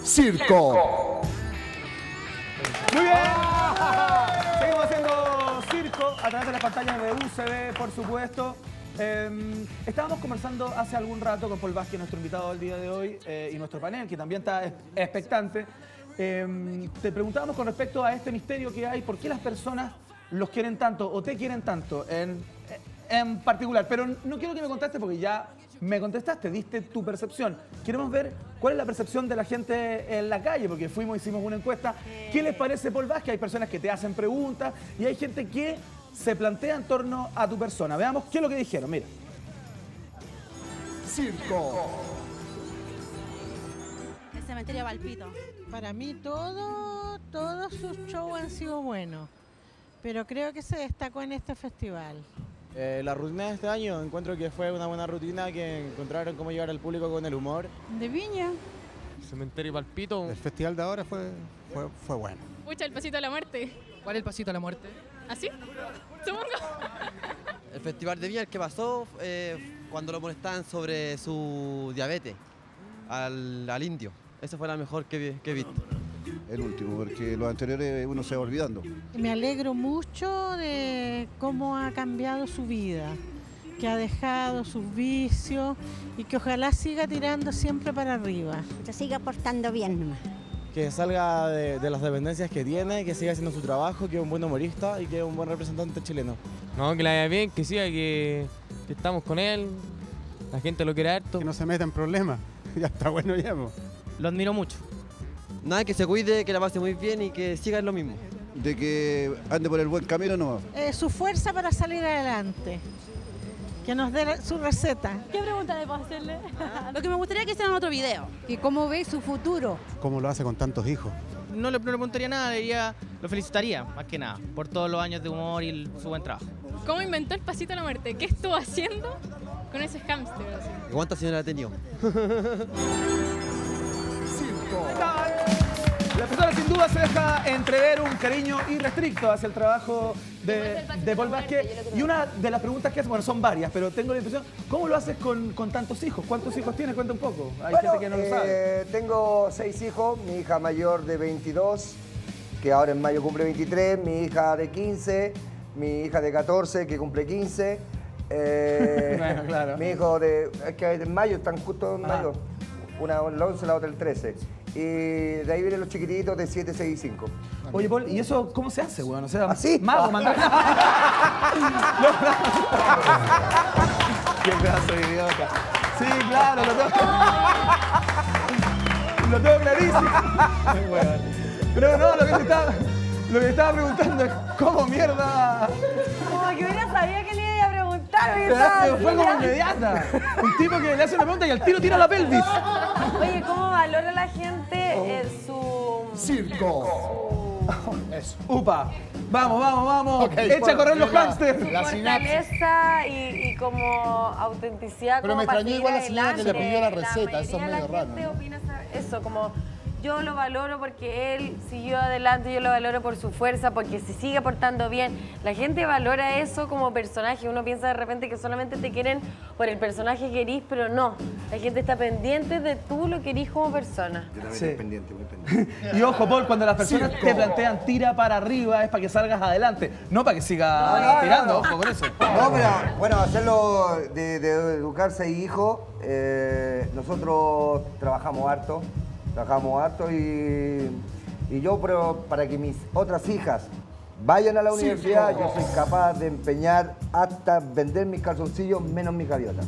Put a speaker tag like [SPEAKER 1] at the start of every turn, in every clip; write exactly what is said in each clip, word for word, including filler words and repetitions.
[SPEAKER 1] circo.
[SPEAKER 2] Muy bien. Seguimos haciendo circo a través de las pantallas de U C B, por supuesto. Eh, estábamos conversando hace algún rato con Paul Vázquez, nuestro invitado del día de hoy, eh, y nuestro panel, que también está expectante. Eh, te preguntábamos con respecto a este misterio que hay, ¿por qué las personas los quieren tanto o te quieren tanto en, en particular? Pero no quiero que me contestes porque ya me contestaste, diste tu percepción. Queremos ver cuál es la percepción de la gente en la calle, porque fuimos, hicimos una encuesta. ¿Qué les parece Paul Vázquez? Hay personas que te hacen preguntas y hay gente que se plantea en torno a tu persona. Veamos qué es lo que dijeron, mira.
[SPEAKER 1] Circo.
[SPEAKER 3] El cementerio Palpito.
[SPEAKER 4] Para mí todo, todos sus shows han sido buenos, pero creo que se destacó en este festival.
[SPEAKER 5] Eh, la rutina de este año encuentro que fue una buena rutina, que encontraron cómo llevar al público con el humor.
[SPEAKER 4] De Viña.
[SPEAKER 6] Cementerio Palpito.
[SPEAKER 7] El festival de ahora fue, fue, fue bueno.
[SPEAKER 8] Pucha, el pasito a la muerte.
[SPEAKER 6] ¿Cuál es el pasito a la muerte?
[SPEAKER 8] ¿Así? Supongo.
[SPEAKER 9] El festival de Viña, el que pasó eh, cuando lo molestaban sobre su diabetes al, al indio. Esa fue la mejor que, vi, que he visto.
[SPEAKER 7] El último, porque los anteriores uno se va olvidando.
[SPEAKER 4] Me alegro mucho de cómo ha cambiado su vida, que ha dejado sus vicios y que ojalá siga tirando siempre para arriba.
[SPEAKER 3] Se siga portando bien nomás.
[SPEAKER 5] Que salga de, de las dependencias que tiene, que siga haciendo su trabajo, que es un buen humorista y que es un buen representante chileno.
[SPEAKER 6] No, que la vaya bien, que siga, que, que estamos con él, la gente lo quiere harto.
[SPEAKER 7] Que no se meta en problemas, ya está bueno ya. Po.
[SPEAKER 6] Lo admiro mucho.
[SPEAKER 9] Nada, que se cuide, que la pase muy bien y que siga en lo mismo.
[SPEAKER 7] De que ande por el buen camino no.
[SPEAKER 4] Eh, su fuerza para salir adelante, que nos dé su receta.
[SPEAKER 8] ¿Qué pregunta le puedo hacerle?
[SPEAKER 3] Lo que me gustaría que hiciera en otro video. ¿Y cómo ve su futuro?
[SPEAKER 7] ¿Cómo lo hace con tantos hijos?
[SPEAKER 10] No le, no le preguntaría nada, le diría, lo felicitaría, más que nada, por todos los años de humor y el, su buen trabajo.
[SPEAKER 8] ¿Cómo inventó el pasito a la muerte? ¿Qué estuvo haciendo con ese hámster? Así?
[SPEAKER 9] ¿Cuántas señoras ha tenido?
[SPEAKER 2] La persona sin duda se deja entrever un cariño irrestricto hacia el trabajo de, de Paul Vázquez. Y una de las preguntas que hace, bueno, son varias, pero tengo la impresión, ¿cómo lo haces con, con tantos hijos? ¿Cuántos hijos tienes? Cuenta un poco. Hay
[SPEAKER 11] bueno,
[SPEAKER 2] gente que no lo sabe.
[SPEAKER 11] Eh, tengo seis hijos, mi hija mayor de veintidós, que ahora en mayo cumple veintitrés, mi hija de quince, mi hija de catorce, que cumple quince. Eh,
[SPEAKER 2] bueno, claro.
[SPEAKER 11] Mi hijo de... Es que en mayo, están justo en
[SPEAKER 2] Ah.
[SPEAKER 11] mayo. Una el once, la otra el trece. Y de ahí vienen los chiquititos de siete, seis y cinco.
[SPEAKER 2] Oye, Paul, ¿y eso cómo se hace, weón? O sea,
[SPEAKER 11] ¿así?
[SPEAKER 2] Mago, mandar... Qué pedazo de idiota. Sí, claro, lo tengo... lo tengo clarísimo. Pero no, lo que te estaba, lo que te estaba preguntando es cómo mierda...
[SPEAKER 12] Como que hubiera sabía que le iba a preguntar.
[SPEAKER 2] Pero fue como inmediata. Un tipo que le hace una pregunta y al tiro tira la pelvis.
[SPEAKER 12] Oye, ¿cómo valora la gente eh, su...
[SPEAKER 1] Circo.
[SPEAKER 2] Eso. Upa. Vamos, vamos, vamos.
[SPEAKER 1] Okay,
[SPEAKER 2] Echa a correr los
[SPEAKER 1] la-
[SPEAKER 2] hámsters.
[SPEAKER 12] su
[SPEAKER 1] La sinapsis.
[SPEAKER 12] fortaleza y, y como autenticidad?
[SPEAKER 1] Pero
[SPEAKER 12] como
[SPEAKER 1] me
[SPEAKER 12] para
[SPEAKER 1] extrañó
[SPEAKER 12] seguir
[SPEAKER 1] igual la señora que le
[SPEAKER 12] adelante?
[SPEAKER 1] pidió la receta, eso es
[SPEAKER 12] mayoría de
[SPEAKER 1] medio
[SPEAKER 12] la
[SPEAKER 1] raro,
[SPEAKER 12] gente
[SPEAKER 1] ¿no?
[SPEAKER 12] opina eso, como... Yo lo valoro porque él siguió adelante, yo lo valoro por su fuerza, porque se sigue portando bien. La gente valora eso como personaje. Uno piensa de repente que solamente te quieren por el personaje que erís, pero no. La gente está pendiente de tú lo que erís como persona.
[SPEAKER 11] Yo también
[SPEAKER 2] Sí.
[SPEAKER 11] estoy pendiente, muy pendiente.
[SPEAKER 2] Y ojo, Paul, cuando las personas
[SPEAKER 1] Circo.
[SPEAKER 2] te plantean tira para arriba es para que salgas adelante, no para que sigas
[SPEAKER 11] No, no,
[SPEAKER 2] tirando,
[SPEAKER 11] no, no.
[SPEAKER 2] ojo con eso.
[SPEAKER 11] No, pero bueno, hacerlo de, de educar seis hijos, eh, nosotros trabajamos harto, trabajamos harto y, y yo pero para que mis otras hijas vayan a la universidad, yo soy capaz de empeñar hasta vender mis calzoncillos menos mis gaviotas.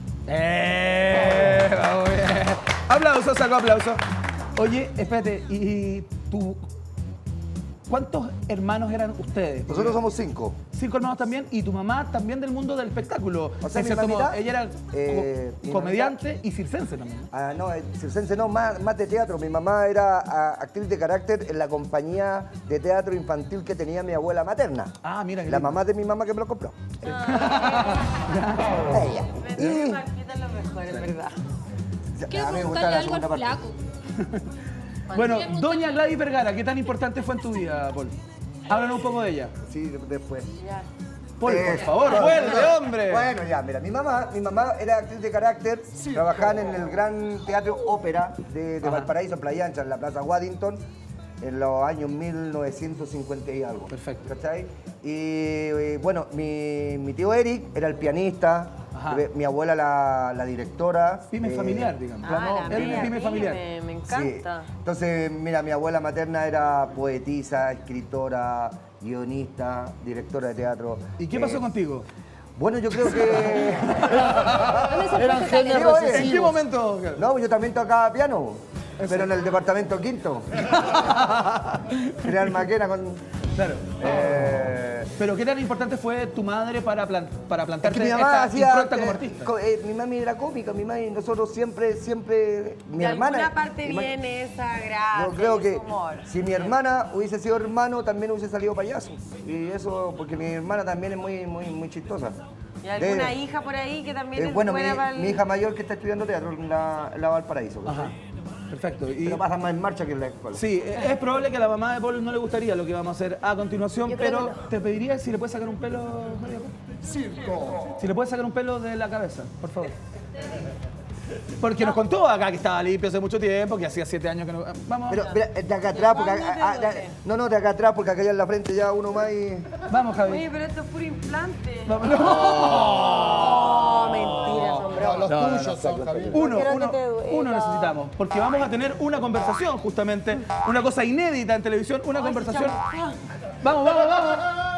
[SPEAKER 2] ¡Eh! Vamos bien. Aplausos, saco aplausos. Oye, espérate, ¿y tú cuántos hermanos eran ustedes?
[SPEAKER 11] Nosotros somos cinco.
[SPEAKER 2] Cinco hermanos también, y tu mamá también del mundo del espectáculo.
[SPEAKER 11] O sea,
[SPEAKER 2] En
[SPEAKER 11] mi
[SPEAKER 2] cierto modo,
[SPEAKER 11] mamita,
[SPEAKER 2] ella era
[SPEAKER 11] eh,
[SPEAKER 2] co-
[SPEAKER 11] mi
[SPEAKER 2] comediante y circense también. ¿no?
[SPEAKER 11] Ah, no, eh, circense no, más, más de teatro. Mi mamá era ah, actriz de carácter en la compañía de teatro infantil que tenía mi abuela materna.
[SPEAKER 2] Ah, mira qué
[SPEAKER 11] La
[SPEAKER 2] lindo.
[SPEAKER 11] mamá de mi mamá que me lo compró. Ella.
[SPEAKER 12] Me
[SPEAKER 11] Y-
[SPEAKER 12] Marquita lo mejor, es verdad.
[SPEAKER 8] Quiero
[SPEAKER 11] a mí me gusta
[SPEAKER 8] preguntarle
[SPEAKER 11] la
[SPEAKER 8] algo
[SPEAKER 11] segunda
[SPEAKER 8] al
[SPEAKER 11] parte.
[SPEAKER 8] flaco.
[SPEAKER 2] Bueno,
[SPEAKER 8] Quiero
[SPEAKER 2] doña Gladys Vergara, ¿qué tan importante fue en tu vida, Paul? Háblanos un poco de ella.
[SPEAKER 11] Sí, después.
[SPEAKER 12] Ya.
[SPEAKER 2] Paul, por
[SPEAKER 11] Eso.
[SPEAKER 2] favor, vuelve, hombre.
[SPEAKER 11] Bueno, ya, mira, mi mamá, mi mamá era actriz de carácter, trabajaba en el Gran Teatro Ópera de, de Valparaíso, en Playa Ancha, en la Plaza Waddington, en los años mil novecientos cincuenta y algo.
[SPEAKER 2] Perfecto.
[SPEAKER 11] ¿Cachai? Y, y, bueno, mi, mi tío Eric era el pianista, mi, mi abuela la, la directora.
[SPEAKER 2] Pyme
[SPEAKER 11] eh,
[SPEAKER 2] familiar, digamos.
[SPEAKER 12] Ah, la
[SPEAKER 2] Él
[SPEAKER 12] mía,
[SPEAKER 2] es pyme
[SPEAKER 12] pyme,
[SPEAKER 2] familiar.
[SPEAKER 12] Me encanta.
[SPEAKER 11] Sí. Entonces, mira, mi abuela materna era poetisa, escritora, guionista, directora de teatro.
[SPEAKER 2] ¿Y qué pasó
[SPEAKER 11] Eh,
[SPEAKER 2] contigo?
[SPEAKER 11] Bueno, yo creo que...
[SPEAKER 1] Eran genios
[SPEAKER 11] Sí, oye,
[SPEAKER 2] ¿En qué momento?
[SPEAKER 11] No, yo también tocaba piano, pero en el departamento quinto. Crear maquena con...
[SPEAKER 2] Claro.
[SPEAKER 11] Eh,
[SPEAKER 2] Pero ¿qué tan importante fue tu madre para, plan- para
[SPEAKER 11] es
[SPEAKER 2] plantarte
[SPEAKER 11] que mi mamá
[SPEAKER 2] esta
[SPEAKER 11] hacía...
[SPEAKER 2] impronta como
[SPEAKER 11] eh,
[SPEAKER 2] artista?
[SPEAKER 11] co- eh, mi mami era cómica, mi mami, nosotros siempre, siempre... Mi
[SPEAKER 12] De
[SPEAKER 11] hermana...
[SPEAKER 12] alguna parte
[SPEAKER 11] mi ma-
[SPEAKER 12] viene esa gracia,
[SPEAKER 11] Yo creo que
[SPEAKER 12] ese humor.
[SPEAKER 11] si mi hermana hubiese sido hermano, también hubiese salido payaso. Y eso, porque mi hermana también es muy, muy, muy chistosa.
[SPEAKER 12] ¿Y alguna
[SPEAKER 11] De-
[SPEAKER 12] hija por ahí que también
[SPEAKER 11] Eh,
[SPEAKER 12] es
[SPEAKER 11] bueno, mi,
[SPEAKER 12] buena para el...
[SPEAKER 11] mi hija mayor que está estudiando teatro en la, en la Valparaíso.
[SPEAKER 2] Ajá. Perfecto. Y,
[SPEAKER 11] Pero pasa más en marcha que en la escuela.
[SPEAKER 2] sí, es es probable que a la mamá de Paul no le gustaría lo que vamos a hacer a continuación,
[SPEAKER 12] Yo creo
[SPEAKER 2] pero
[SPEAKER 12] que no.
[SPEAKER 2] te pediría si le puedes sacar un pelo, María.
[SPEAKER 1] Circo.
[SPEAKER 2] Si le puedes sacar un pelo de la cabeza, por favor. Porque nos contó acá que estaba limpio hace mucho tiempo, que hacía siete años que no... Vamos,
[SPEAKER 11] Pero mira, de acá atrás, porque...
[SPEAKER 12] ¿Dónde,
[SPEAKER 11] ah, ah,
[SPEAKER 12] dónde?
[SPEAKER 11] no, no, de acá atrás, porque acá ya en la frente ya uno más y...
[SPEAKER 2] vamos, Javi.
[SPEAKER 12] Oye, pero esto es puro implante.
[SPEAKER 2] Vamos. No.
[SPEAKER 12] Oh, mentira, son
[SPEAKER 1] No,
[SPEAKER 12] bromas.
[SPEAKER 1] los
[SPEAKER 2] No, no,
[SPEAKER 1] tuyos son, Javier.
[SPEAKER 2] Uno,
[SPEAKER 12] quiero que
[SPEAKER 2] uno,
[SPEAKER 12] te duela.
[SPEAKER 2] uno necesitamos, porque vamos a tener una conversación justamente, una cosa inédita en televisión, una conversación... Vamos, vamos, vamos.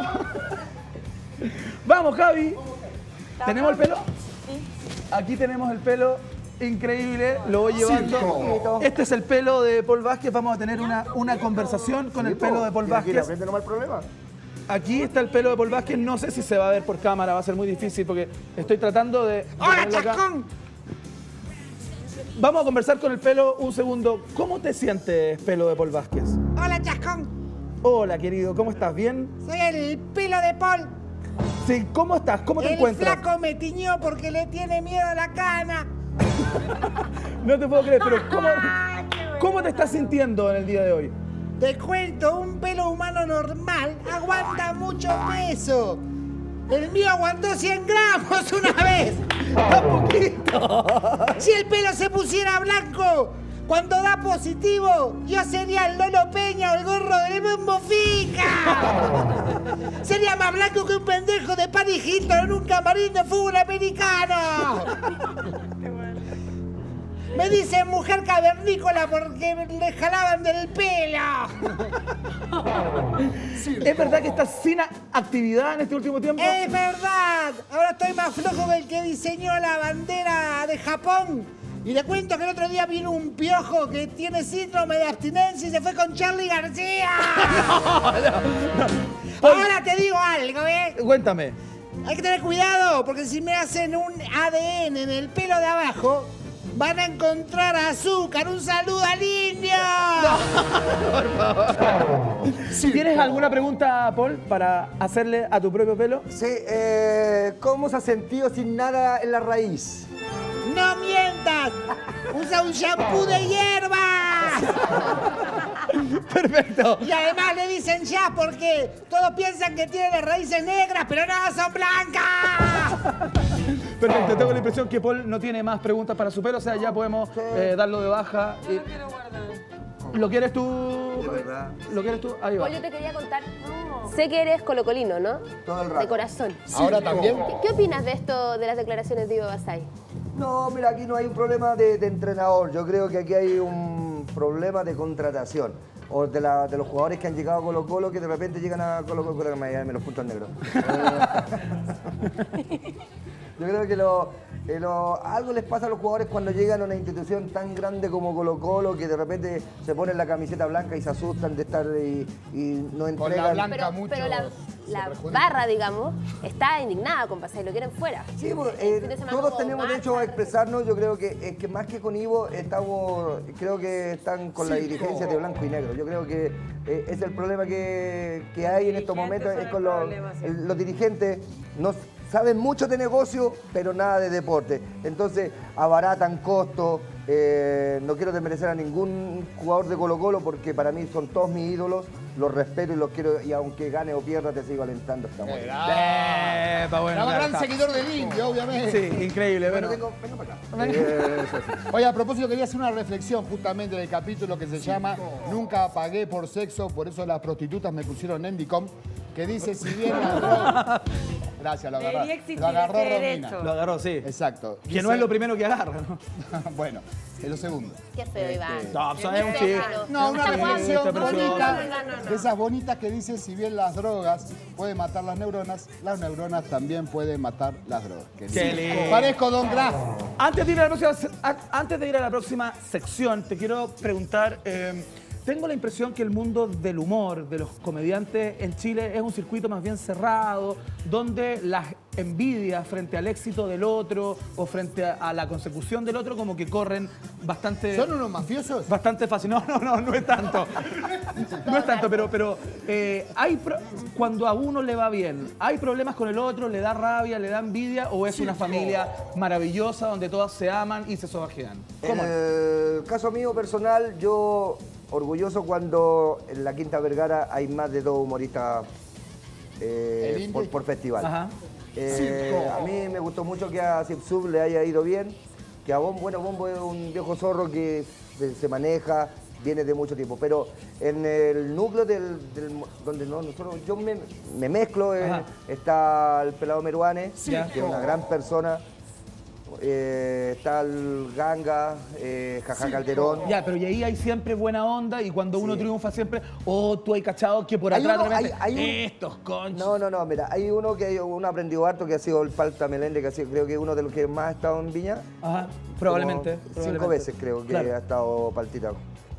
[SPEAKER 2] Vamos, Javi. ¿Tenemos el pelo? Aquí tenemos el pelo increíble, lo voy llevando.
[SPEAKER 1] Circo.
[SPEAKER 2] Este es el pelo de Paul Vázquez, vamos a tener una, una conversación con el pelo de Paul
[SPEAKER 11] Y aquí la
[SPEAKER 2] Vázquez.
[SPEAKER 11] frente no va el problema.
[SPEAKER 2] Aquí está el pelo de Paul Vázquez, no sé si se va a ver por cámara, va a ser muy difícil porque estoy tratando de... de
[SPEAKER 13] ¡Hola,
[SPEAKER 2] ponerlo acá.
[SPEAKER 13] Chascón!
[SPEAKER 2] Vamos a conversar con el pelo un segundo. ¿Cómo te sientes, pelo de Paul Vázquez?
[SPEAKER 13] ¡Hola, Chascón!
[SPEAKER 2] Hola, querido, ¿cómo estás? ¿Bien?
[SPEAKER 13] Soy el pelo de Paul.
[SPEAKER 2] Sí, ¿cómo estás? ¿Cómo te
[SPEAKER 13] El
[SPEAKER 2] encuentras?
[SPEAKER 13] flaco me tiñó porque le tiene miedo a la cana.
[SPEAKER 2] No te puedo creer, pero ¿cómo, ¿cómo te estás sintiendo en el día de hoy?
[SPEAKER 13] Te cuento, un pelo humano normal aguanta mucho peso. El mío aguantó cien gramos una vez.
[SPEAKER 2] ¡Un poquito!
[SPEAKER 13] Si el pelo se pusiera blanco, cuando da positivo, yo sería el Lolo Peña o el gorro del Bombo Fica. Sería más blanco que un pendejo de Paris Hilton en un camarín de fútbol americano. Me dicen mujer cavernícola porque le jalaban del pelo.
[SPEAKER 2] ¿Es verdad que estás sin a- actividad en este último tiempo?
[SPEAKER 13] Es verdad. Ahora estoy más flojo que el que diseñó la bandera de Japón. Y le cuento que el otro día vino un piojo que tiene síndrome de abstinencia y se fue con Charlie García. Ahora te digo algo, ¿eh?
[SPEAKER 2] Cuéntame.
[SPEAKER 13] Hay que tener cuidado porque si me hacen un A D N en el pelo de abajo, van a encontrar azúcar. ¡Un saludo al indio!
[SPEAKER 2] Por favor. ¿Tienes alguna pregunta, Paul, para hacerle a tu propio pelo?
[SPEAKER 11] Sí, eh, ¿cómo se ha sentido sin nada en la raíz?
[SPEAKER 13] ¡No mientas! ¡Usa un shampoo de hierbas!
[SPEAKER 2] Perfecto.
[SPEAKER 13] Y además le dicen ya porque todos piensan que tiene las raíces negras, pero no, son blancas.
[SPEAKER 2] Perfecto, tengo la impresión que Paul no tiene más preguntas para su pelo, o sea, ya podemos eh, darlo de baja. y- ¿Lo quieres tú?
[SPEAKER 11] De verdad.
[SPEAKER 2] ¿Lo quieres tú? Ahí va.
[SPEAKER 14] Paul, yo te quería contar. Sé que eres colocolino, ¿no?
[SPEAKER 11] Todo el rato.
[SPEAKER 14] De corazón.
[SPEAKER 1] Ahora también.
[SPEAKER 14] ¿Qué, qué opinas de esto, de las declaraciones de Ivo Basay?
[SPEAKER 11] No, mira, aquí no hay un problema de, de entrenador. Yo creo que aquí hay un problema de contratación. O de, la- de los jugadores que han llegado a Colo Colo, que de repente llegan a Colo Colo, que me, me los puntos negros. Yo creo que lo, eh, lo- algo les pasa a los jugadores cuando llegan a una institución tan grande como Colo Colo, que de repente se ponen la camiseta blanca y se asustan de estar y, y no
[SPEAKER 1] Con
[SPEAKER 11] entregan.
[SPEAKER 1] la blanca
[SPEAKER 14] Pero,
[SPEAKER 1] mucho.
[SPEAKER 14] pero la,
[SPEAKER 1] se
[SPEAKER 14] la
[SPEAKER 1] perjudica.
[SPEAKER 14] barra, digamos, está indignada con Basay, lo quieren fuera.
[SPEAKER 11] Sí, pues,
[SPEAKER 14] El
[SPEAKER 11] eh,
[SPEAKER 14] fin de semana
[SPEAKER 11] todos
[SPEAKER 14] hubo
[SPEAKER 11] tenemos
[SPEAKER 14] marcha,
[SPEAKER 11] derecho a expresarnos. Yo creo que es que más que con Ivo estamos, creo que están con la
[SPEAKER 1] Circo.
[SPEAKER 11] dirigencia de blanco y negro. Yo creo que eh, es el problema que, que hay en estos
[SPEAKER 12] Dirigentes
[SPEAKER 11] momentos
[SPEAKER 12] son
[SPEAKER 11] es
[SPEAKER 12] el
[SPEAKER 11] con los,
[SPEAKER 12] problema, sí.
[SPEAKER 11] el- los dirigentes. No saben mucho de negocio, pero nada de deporte. Entonces, abaratan costos. Eh, no quiero desmerecer a ningún jugador de Colo Colo porque para mí son todos mis ídolos. Los respeto y los quiero. Y aunque gane o pierda, te sigo alentando. Está bueno.
[SPEAKER 2] Eh, bueno,
[SPEAKER 1] Era un
[SPEAKER 2] claro,
[SPEAKER 1] gran
[SPEAKER 2] está.
[SPEAKER 1] seguidor del Indio, obviamente.
[SPEAKER 2] Sí, increíble. Bueno,
[SPEAKER 11] Tengo, venga para acá.
[SPEAKER 1] Eh, eso sí. Oye, a propósito, quería hacer una reflexión justamente del capítulo que se llama Nunca pagué por sexo, por eso las prostitutas me pusieron Endicom, que dice, si bien la droga... Gracias, lo agarró.
[SPEAKER 12] Debería existir
[SPEAKER 1] Lo agarró
[SPEAKER 12] ese
[SPEAKER 1] Romina.
[SPEAKER 12] derecho.
[SPEAKER 2] lo agarró, sí.
[SPEAKER 1] Exacto.
[SPEAKER 2] Que
[SPEAKER 1] Dice-
[SPEAKER 2] no es lo primero que agarra, ¿no?
[SPEAKER 1] Bueno, es lo segundo.
[SPEAKER 14] Qué feo, Iván.
[SPEAKER 2] No, pues, es un
[SPEAKER 14] Qué
[SPEAKER 2] chiste.
[SPEAKER 14] feo.
[SPEAKER 1] No, una
[SPEAKER 2] Sí,
[SPEAKER 1] reflexión
[SPEAKER 2] está precioso.
[SPEAKER 1] bonita,
[SPEAKER 14] No, no, no, no.
[SPEAKER 1] de esas bonitas que dice, si bien las drogas pueden matar las neuronas, las neuronas también pueden matar las drogas. Qué
[SPEAKER 2] Qué lindo.
[SPEAKER 1] Parezco Don Graf.
[SPEAKER 2] Antes de ir a la próxima, se- a- antes de ir a la próxima sección, te quiero preguntar, eh, tengo la impresión que el mundo del humor, de los comediantes en Chile, es un circuito más bien cerrado, donde las envidias frente al éxito del otro o frente a, a la consecución del otro como que corren bastante...
[SPEAKER 1] ¿Son unos mafiosos?
[SPEAKER 2] Bastante fácil. No, no, no, no es tanto. No es tanto, pero, pero eh, hay pro- cuando a uno le va bien, ¿hay problemas con el otro? ¿Le da rabia, le da envidia? ¿O es una familia maravillosa donde todos se aman y se sobajean?
[SPEAKER 11] En
[SPEAKER 2] ¿Cómo es?
[SPEAKER 11] el caso mío personal, yo orgulloso cuando en la Quinta Vergara hay más de dos humoristas eh,
[SPEAKER 1] El Indio
[SPEAKER 11] por,
[SPEAKER 1] y-
[SPEAKER 11] por festival.
[SPEAKER 2] Ajá.
[SPEAKER 11] Eh,
[SPEAKER 1] Circo.
[SPEAKER 11] a mí me gustó mucho que a Zip Sub le haya ido bien, que a Bombo, bueno, Bombo es un viejo zorro que se, se maneja, viene de mucho tiempo, pero en el núcleo del, del- donde no, nosotros, yo me, me mezclo, eh,
[SPEAKER 2] Ajá.
[SPEAKER 11] está el Pelado Meruane,
[SPEAKER 2] Ya.
[SPEAKER 11] que es una gran persona. Eh, está el Ganga, eh, Jaja Calderón.
[SPEAKER 2] Ya, pero y ahí hay siempre buena onda y cuando uno
[SPEAKER 11] Sí.
[SPEAKER 2] triunfa siempre, oh, tú hay cachado que por
[SPEAKER 11] Hay
[SPEAKER 2] atrás
[SPEAKER 11] uno-
[SPEAKER 2] de repente,
[SPEAKER 11] hay- hay un-
[SPEAKER 2] estos conchos.
[SPEAKER 11] No, no, no, mira, hay uno que uno aprendió harto que ha sido el Palta Melende, que ha sido, creo que uno de los que más ha estado en Viña.
[SPEAKER 2] Ajá, probablemente.
[SPEAKER 11] Como Cinco
[SPEAKER 2] probablemente.
[SPEAKER 11] veces creo que
[SPEAKER 2] Claro.
[SPEAKER 11] ha estado Paltita.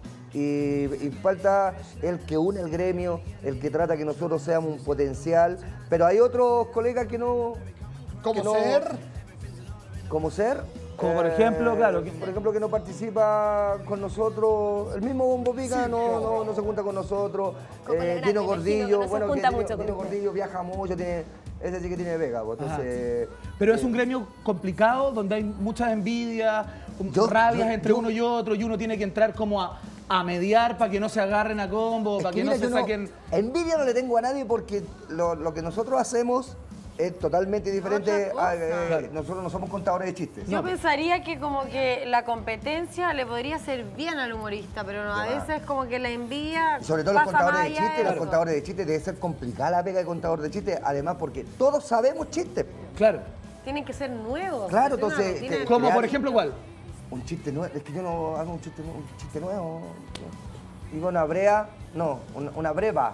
[SPEAKER 11] Y, y falta el que une el gremio, el que trata que nosotros seamos un potencial. Pero hay otros colegas que no.
[SPEAKER 1] ¿Cómo
[SPEAKER 11] que no-
[SPEAKER 1] ser?
[SPEAKER 11] ¿Cómo ser?
[SPEAKER 2] Como por ejemplo, claro, que-
[SPEAKER 11] Por ejemplo, que no participa con nosotros. El mismo Bombo Pica no, no, no se junta con nosotros.
[SPEAKER 14] Como
[SPEAKER 11] Eh,
[SPEAKER 14] Legrand,
[SPEAKER 11] Dino
[SPEAKER 14] me imagino
[SPEAKER 11] Gordillo,
[SPEAKER 14] que no se
[SPEAKER 11] bueno, que
[SPEAKER 14] junta
[SPEAKER 11] Dino,
[SPEAKER 14] mucho con
[SPEAKER 11] Dino
[SPEAKER 14] usted.
[SPEAKER 11] Gordillo viaja mucho, tiene, ese sí que tiene vega. Pues,
[SPEAKER 2] Ajá.
[SPEAKER 11] entonces,
[SPEAKER 2] Pero es
[SPEAKER 11] eh,
[SPEAKER 2] un gremio complicado donde hay muchas envidias, um,
[SPEAKER 11] Yo-
[SPEAKER 2] rabias
[SPEAKER 11] yo-
[SPEAKER 2] entre
[SPEAKER 11] yo-
[SPEAKER 2] uno y otro y uno tiene que entrar como a, a mediar para que no se agarren a combo,
[SPEAKER 11] Es
[SPEAKER 2] para que,
[SPEAKER 11] mira,
[SPEAKER 2] no
[SPEAKER 11] yo
[SPEAKER 2] se saquen...
[SPEAKER 11] envidia no le tengo a nadie porque lo, lo que nosotros hacemos es totalmente diferente.
[SPEAKER 12] Otra
[SPEAKER 11] a- eh,
[SPEAKER 12] cosa.
[SPEAKER 2] Claro.
[SPEAKER 11] Nosotros no somos contadores de chistes.
[SPEAKER 12] Yo pensaría que como que la competencia le podría hacer bien al humorista, pero no, a
[SPEAKER 11] Ya.
[SPEAKER 12] veces como que la envidia
[SPEAKER 11] Sobre todo los
[SPEAKER 12] pasa
[SPEAKER 11] contadores
[SPEAKER 12] más
[SPEAKER 11] de
[SPEAKER 12] allá
[SPEAKER 11] chistes, los
[SPEAKER 12] eso.
[SPEAKER 11] contadores de chistes debe ser complicada la pega de contador de chistes, además porque todos sabemos chistes.
[SPEAKER 2] Claro.
[SPEAKER 12] Tienen que ser nuevos.
[SPEAKER 11] Claro,
[SPEAKER 12] es una
[SPEAKER 11] entonces,
[SPEAKER 12] rutina
[SPEAKER 11] te-
[SPEAKER 12] de-
[SPEAKER 2] Como
[SPEAKER 11] crear-
[SPEAKER 2] por ejemplo, ¿cuál?
[SPEAKER 11] Un chiste nuevo, es que yo no hago un chiste, nu- un chiste nuevo. no. Digo una brea, no, una, una breva.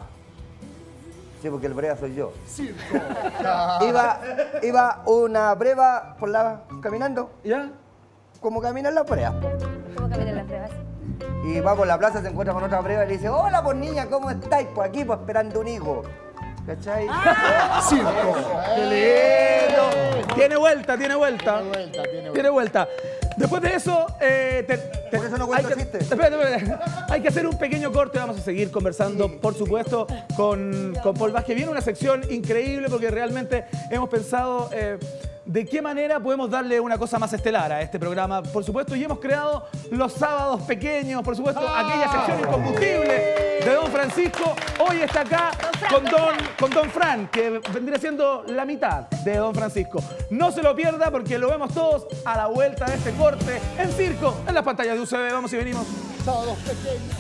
[SPEAKER 11] Sí, porque el brea soy yo.
[SPEAKER 1] Circo.
[SPEAKER 11] Iba, iba una breva por la, caminando,
[SPEAKER 2] ¿Ya?
[SPEAKER 11] como caminan las breas.
[SPEAKER 14] ¿Cómo caminan las pruebas?
[SPEAKER 11] Y va por la plaza, se encuentra con otra breva y le dice, hola, pues niña, ¿cómo estáis? Pues aquí, pues esperando un hijo. ¿Cachai?
[SPEAKER 1] Circo.
[SPEAKER 2] ¡Qué lindo! Tiene vuelta, tiene vuelta.
[SPEAKER 1] Tiene vuelta, tiene vuelta.
[SPEAKER 2] Tiene vuelta. Después de eso, eh, te- te-
[SPEAKER 11] Por eso no
[SPEAKER 2] hay,
[SPEAKER 11] cuento
[SPEAKER 2] que,
[SPEAKER 11] chistes.
[SPEAKER 2] espérate, espérate. Hay que hacer un pequeño corte. Vamos a seguir conversando, por supuesto, con, con Paul Vázquez. Viene una sección increíble porque realmente hemos pensado eh, de qué manera podemos darle una cosa más estelar a este programa, por supuesto, y hemos creado los sábados pequeños, por supuesto, aquella sección incombustible de Don Francisco. Hoy está acá con Don, con Don Fran, que vendría siendo la mitad de Don Francisco. No se lo pierda porque lo vemos todos a la vuelta de este corte en Circo, en las pantallas de U C B. Vamos y venimos.
[SPEAKER 1] Sábados pequeños.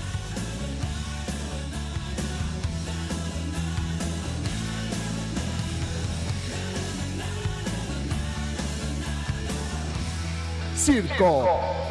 [SPEAKER 1] Circo.